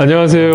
안녕하세요.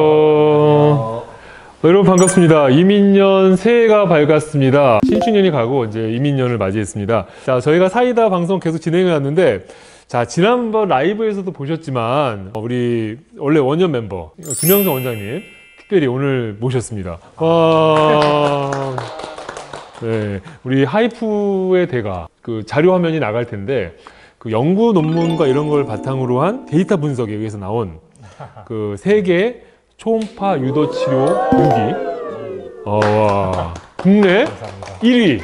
여러분 반갑습니다. 이민년 새해가 밝았습니다. 신축년이 가고 이제 이민년을 맞이했습니다. 자, 저희가 사이다 방송 계속 진행해 왔는데, 자, 지난번 라이브에서도 보셨지만 우리 원래 원년 멤버 김영선 원장님 특별히 오늘 모셨습니다. 와. 네, 우리 하이프의 대가 그 자료 화면이 나갈 텐데, 그 연구 논문과 이런 걸 바탕으로 한 데이터 분석에 의해서 나온 그 세계 초음파 유도 치료 6위. 와, 국내 1위.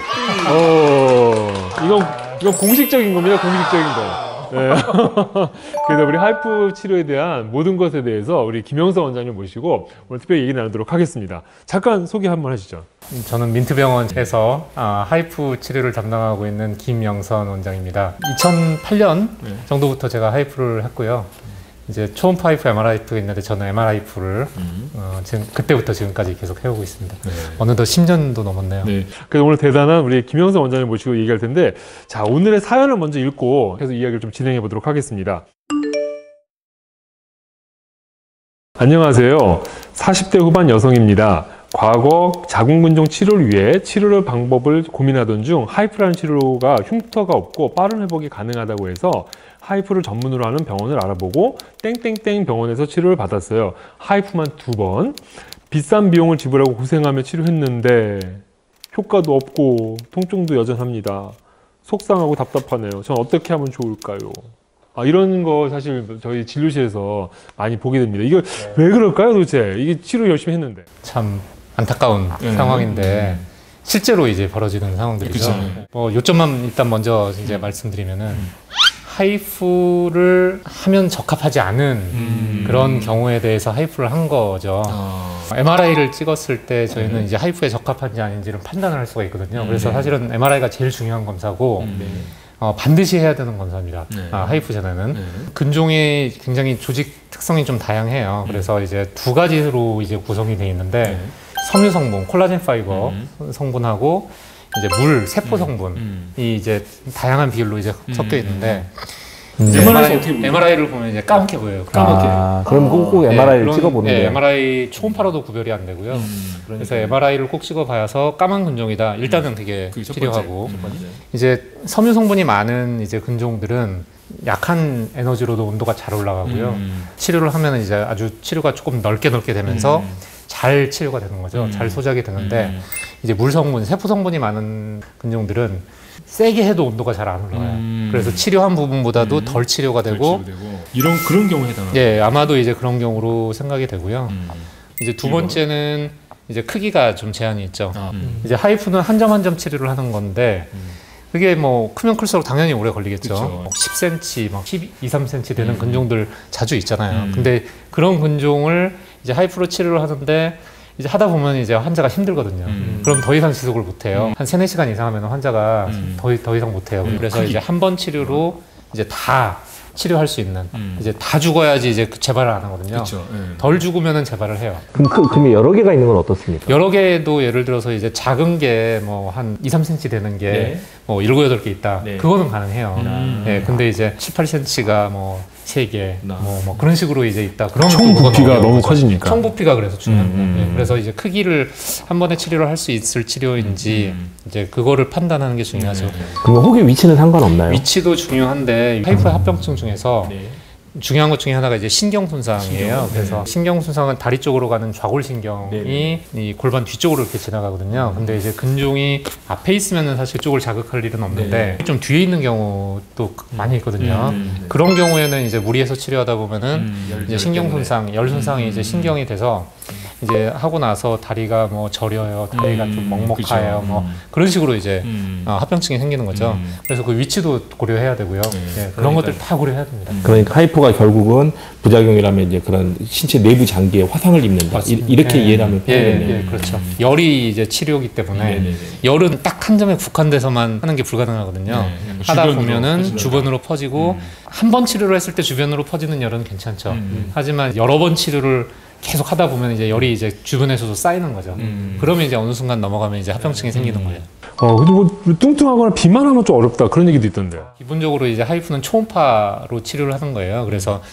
이건 공식적인 겁니다. 공식적인 거. 네. 그래서 우리 하이프 치료에 대한 모든 것에 대해서 우리 김영선 원장님 모시고 오늘 특별히 얘기 나누도록 하겠습니다. 잠깐 소개 한번 하시죠. 저는 민트병원에서 하이프 치료를 담당하고 있는 김영선 원장입니다. 2008년 정도부터 제가 하이프를 했고요. 이제 초음파 하이프, MRI프가 있는데 저는 MRI프를 지금 그때부터 지금까지 계속 해오고 있습니다. 네. 어느덧 10년도 넘었네요. 네. 그래서 오늘 대단한 우리 김영선 원장님 모시고 얘기할 텐데, 자, 오늘의 사연을 먼저 읽고 계속 이야기를 좀 진행해 보도록 하겠습니다. 안녕하세요. 40대 후반 여성입니다. 과거 자궁근종 치료를 위해 치료 방법을 고민하던 중 하이프라는 치료가 흉터가 없고 빠른 회복이 가능하다고 해서 하이프를 전문으로 하는 병원을 알아보고 땡땡땡 병원에서 치료를 받았어요. 하이프만 2번. 비싼 비용을 지불하고 고생하며 치료했는데 효과도 없고 통증도 여전합니다. 속상하고 답답하네요. 전 어떻게 하면 좋을까요? 이런 거 사실 저희 진료실에서 많이 보게 됩니다. 이거 왜 그럴까요, 도대체? 이게 치료 열심히 했는데. 참 안타까운 상황인데 실제로 이제 벌어지는 상황들이죠. 뭐 요점만 일단 먼저 이제 말씀드리면은 하이프를 하면 적합하지 않은 그런 경우에 대해서 하이프를 한 거죠. MRI를 찍었을 때 저희는 이제 하이프에 적합한지 아닌지를 판단을 할 수가 있거든요. 그래서 사실은 MRI가 제일 중요한 검사고 반드시 해야 되는 검사입니다. 하이프 전에는 근종이 굉장히 조직 특성이 좀 다양해요. 그래서 이제 두 가지로 이제 구성이 되어 있는데 섬유 성분, 콜라겐 파이버 성분하고 이제 물, 세포 성분이 이제 다양한 비율로 이제 섞여 있는데 MRI를 보면 이제 까맣게 보여요. 까맣게. 그럼 꼭 MRI를 찍어보는 거예요? MRI 초음파로도 구별이 안 되고요. 그래서 MRI를 꼭 찍어봐서 까만 근종이다. 일단은 되게 필요하고 이제 섬유 성분이 많은 이제 근종들은 약한 에너지로도 온도가 잘 올라가고요. 치료를 하면 이제 아주 치료가 조금 넓게 되면서 잘 치료가 되는 거죠. 잘 소작이 되는데 이제 물 성분, 세포 성분이 많은 근종들은 세게 해도 온도가 잘 안 올라가요. 그래서 치료한 부분보다도 덜 치료가 되고 그런 경우에 해당합니다. 예, 아마도 이제 그런 경우로 생각이 되고요. 이제 두 번째는 이제 크기가 좀 제한이 있죠. 이제 하이프는 한 점 한 점 치료를 하는 건데 그게 뭐 크면 클수록 당연히 오래 걸리겠죠. 뭐 10cm, 막 12, 3cm 되는 근종들 자주 있잖아요. 근데 그런 근종을 이제 하이프로 치료를 하는데 이제 하다 보면 이제 환자가 힘들거든요. 그럼 더 이상 지속을 못 해요. 한 3-4시간 이상 하면 환자가 더 이상 못 해요. 그래서 이제 한 번 치료로 이제 다 치료할 수 있는 이제 다 죽어야지 이제 재발을 안 하거든요. 덜 죽으면은 재발을 해요. 그럼 여러 개가 있는 건 어떻습니까? 여러 개도 예를 들어서 이제 작은 게 뭐 한 2-3cm 되는 게 뭐 7-8개 있다. 그거는 가능해요. 근데 이제 7-8cm가 뭐 3개, 뭐 그런 식으로 이제 있다. 그런 총 부피가 너무 커지니까. 총 부피가 그래서 중요한 그래서 이제 크기를 한 번에 치료를 할 수 있을 치료인지 이제 그거를 판단하는 게 중요하죠. 그럼 혹의 위치는 상관없나요? 위치도 중요한데 하이프 합병증 중에서 중요한 것 중에 하나가 이제 신경 손상이에요. 그래서 신경 손상은 다리 쪽으로 가는 좌골신경이 이 골반 뒤쪽으로 이렇게 지나가거든요. 근데 이제 근종이 앞에 있으면은 사실 그쪽을 자극할 일은 없는데 좀 뒤에 있는 경우도 많이 있거든요. 그런 경우에는 이제 무리해서 치료하다 보면은 이제 신경 손상, 열 손상이 이제 신경이 돼서 이제 하고 나서 다리가 뭐 저려요, 다리가 좀 먹먹해요, 뭐 그런 식으로 이제 합병증이 생기는 거죠. 그래서 그 위치도 고려해야 되고요. 그런 것들 다 고려해야 됩니다. 그러니까 하이프가 결국은 부작용이라면 이제 그런 신체 내부 장기에 화상을 입는다. 이렇게 이해를 하면 편하겠네요. 그렇죠. 열이 이제 치료이기 때문에 열은 딱 한 점에 국한돼서만 하는 게 불가능하거든요. 하다 보면은 주변으로 퍼지고 한 번 치료를 했을 때 주변으로 퍼지는 열은 괜찮죠. 하지만 여러 번 치료를 계속 하다 보면 이제 열이 이제 주변에서도 쌓이는 거죠. 그러면 이제 어느 순간 넘어가면 이제 합병증이 생기는 거예요. 근데 뭐 뚱뚱하거나 비만 하면 좀 어렵다 그런 얘기도 있던데. 기본적으로 이제 하이프는 초음파로 치료를 하는 거예요. 그래서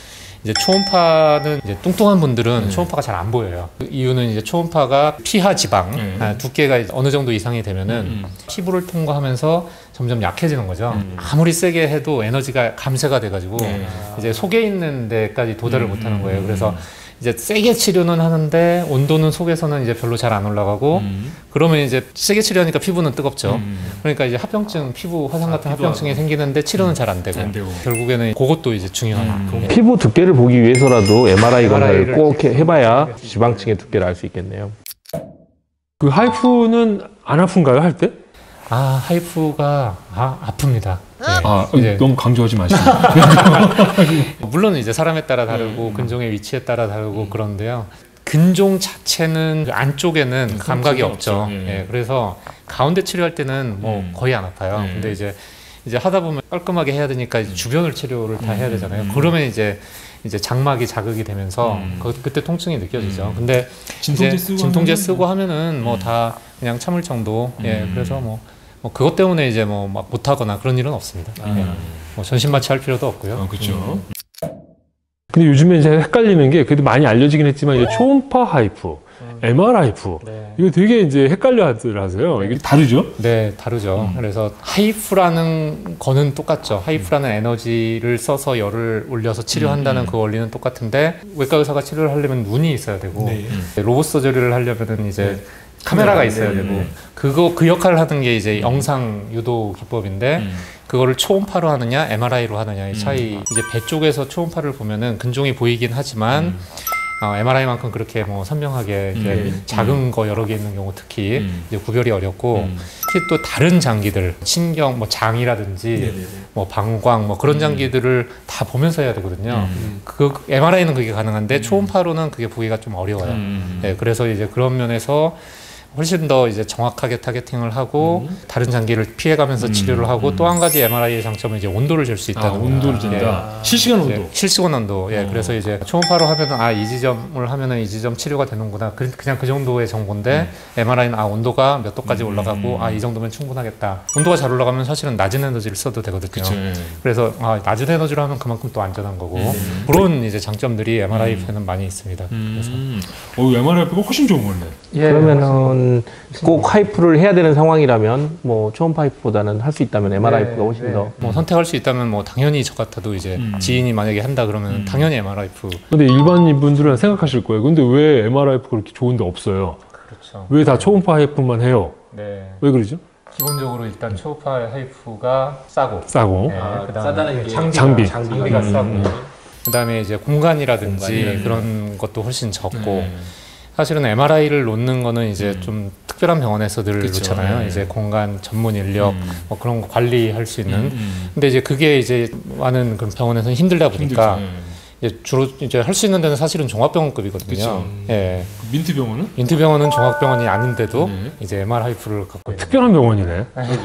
이제 초음파는 이제 뚱뚱한 분들은 초음파가 잘 안 보여요. 그 이유는 이제 초음파가 피하 지방 두께가 어느 정도 이상이 되면은 피부를 통과하면서 점점 약해지는 거죠. 아무리 세게 해도 에너지가 감쇄가 돼가지고 이제 속에 있는 데까지 도달을 못하는 거예요. 그래서 이제 세게 치료는 하는데 온도는 속에서는 이제 별로 잘 안 올라가고 그러면 이제 세게 치료하니까 피부는 뜨겁죠. 그러니까 이제 합병증, 피부 화상 같은 합병증이 생기는데 치료는 잘 안 되고 결국에는 그것도 이제 중요한 피부 두께를 보기 위해서라도 MRI 검사를 꼭 해봐야 지방층의 두께를 알 수 있겠네요. 그 하이프는 안 아픈가요, 할 때? 하이프가 아픕니다. 이제 너무 강조하지 마시고. 물론 이제 사람에 따라 다르고 근종의 위치에 따라 다르고 그런데요. 근종 자체는 그 안쪽에는 감각이 없죠. 그래서 가운데 치료할 때는 뭐 거의 안 아파요. 근데 이제 하다 보면 깔끔하게 해야 되니까 이제 주변을 치료를 다 해야 되잖아요. 그러면 이제 장막이 자극이 되면서 그때 통증이 느껴지죠. 근데 진통제 쓰고 하면은 뭐 다 그냥 참을 정도. 그래서 뭐 그것 때문에 이제 뭐 막 못하거나 그런 일은 없습니다. 뭐 전신 마취할 필요도 없고요. 그렇죠. 근데 요즘에 이제 헷갈리는 게 그래도 많이 알려지긴 했지만 이제 초음파 하이프, MR하이프 이거 되게 이제 헷갈려들 하세요. 이게 다르죠? 네, 다르죠. 그래서 하이프라는 거는 똑같죠. 하이프라는 에너지를 써서 열을 올려서 치료한다는 그 원리는 똑같은데 외과 의사가 치료를 하려면 눈이 있어야 되고 로봇 서저리를 하려면은 이제 카메라가 있어야 되고 그 역할을 하는 게 이제 영상 유도 기법인데 그거를 초음파로 하느냐 MRI로 하느냐의 차이. 이제 배 쪽에서 초음파를 보면은 근종이 보이긴 하지만 MRI만큼 그렇게 뭐 선명하게 이렇게 작은 거 여러 개 있는 경우 특히 이제 구별이 어렵고 특히 또 다른 장기들 신경 뭐 장이라든지 뭐 방광 뭐 그런 장기들을 다 보면서 해야 되거든요. 그 MRI는 그게 가능한데 초음파로는 그게 보기가 좀 어려워요. 그래서 이제 그런 면에서 훨씬 더 이제 정확하게 타겟팅을 하고 다른 장기를 피해가면서 치료를 하고 또 한 가지 MRI의 장점은 이제 온도를 잴 수 있다는 거예요. 온도를 잰다. 실시간 온도. 실시간 온도. 그래서 이제 초음파로 하면은 이 지점을 하면은 이 지점 치료가 되는구나. 그냥 그 정도의 정보인데 MRI는 온도가 몇 도까지 올라가고 이 정도면 충분하겠다. 온도가 잘 올라가면 사실은 낮은 에너지를 써도 되거든요. 그쵸, 그래서 낮은 에너지로 하면 그만큼 또 안전한 거고 그런 이제 장점들이 MRI에는 많이 있습니다. 그래서 MRI가 훨씬 좋은 거네. 그러면은 꼭 하이프를 해야 되는 상황이라면 뭐 초음파 하이프보다는 할 수 있다면 MRI가 훨씬 더 뭐 선택할 수 있다면 뭐 당연히 저 같아도 이제 지인이 만약에 한다 그러면 당연히 MRI. 근데 일반인 분들은 생각하실 거예요. 근데 왜 MRI가 그렇게 좋은데 없어요? 그렇죠. 왜 다 초음파 하이프만 해요? 왜 그러죠? 기본적으로 일단 초음파 하이프가 싸고 싸다는 게 장비가 싸고 그다음에 이제 공간이라든지 그런 것도 훨씬 적고 사실은 MRI를 놓는 거는 이제 좀 특별한 병원에서 늘 놓잖아요. 이제 공간 전문 인력 뭐 그런 거 관리할 수 있는. 근데 이제 그게 이제 많은 그런 병원에서는 힘들다 보니까 이제 주로 이제 할 수 있는 데는 사실은 종합병원급이거든요. 민트병원은? 민트병원은 종합병원이 아닌데도 이제 MRI를 갖고 있는. 특별한 병원이네.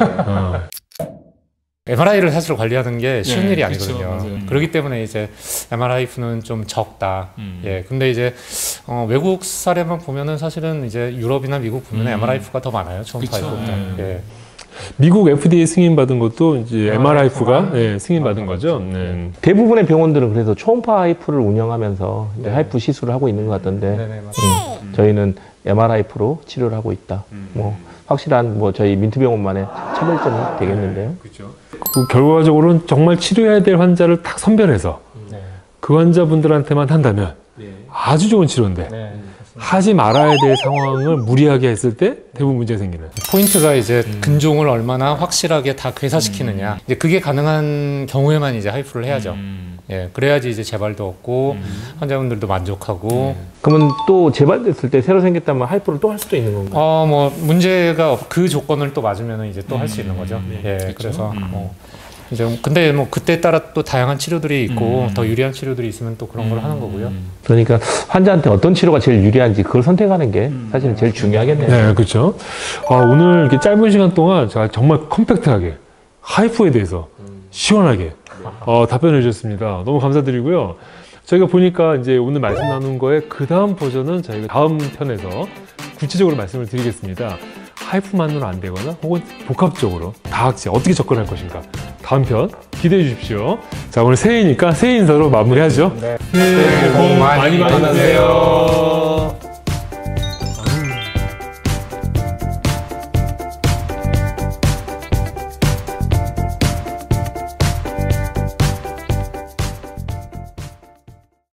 MRI를 사실 관리하는 게 쉬운 일이 아니거든요. 그렇기 때문에 이제 MRI는 좀 적다. 근데 이제 외국 사례만 보면은 사실은 이제 유럽이나 미국 보면 MRI가 더 많아요. 초음파보다. 미국 FDA 승인 받은 것도 이제 MRI가 승인 받은 거죠. 대부분의 병원들은 그래서 초음파 하이프를 운영하면서 이제 하이프 시술을 하고 있는 것 같던데 저희는 MRI로 치료를 하고 있다. 뭐 확실한 뭐 저희 민트병원만의 차별점이 되겠는데요. 그 결과적으로는 정말 치료해야 될 환자를 딱 선별해서 그 환자분들한테만 한다면 아주 좋은 치료인데 하지 말아야 될 상황을 무리하게 했을 때 대부분 문제가 생기는. 포인트가 이제 근종을 얼마나 확실하게 다 괴사시키느냐. 이제 그게 가능한 경우에만 이제 하이프를 해야죠. 그래야지 이제 재발도 없고 환자분들도 만족하고. 그러면 또 재발됐을 때 새로 생겼다면 하이프를 또 할 수도 있는 건가요? 뭐 문제가 그 조건을 또 맞으면 이제 또 할 수 있는 거죠. 그래서 뭐 이제 근데 뭐 그때 따라 또 다양한 치료들이 있고 더 유리한 치료들이 있으면 또 그런 걸 하는 거고요. 그러니까 환자한테 어떤 치료가 제일 유리한지 그걸 선택하는 게 사실은 제일 중요하겠네요. 네, 그렇죠. 오늘 이렇게 짧은 시간 동안 제가 정말 컴팩트하게 하이프에 대해서 시원하게 답변해 주셨습니다. 너무 감사드리고요. 저희가 보니까 이제 오늘 말씀 나눈 거에 그 다음 버전은 저희가 다음 편에서 구체적으로 말씀을 드리겠습니다. 하이프만으로는 안 되거나 혹은 복합적으로 다학제 어떻게 접근할 것인가 다음 편 기대해 주십시오. 자, 오늘 새해니까 새해 인사로 마무리하죠. 네. 새해 복 많이 많이 받으세요.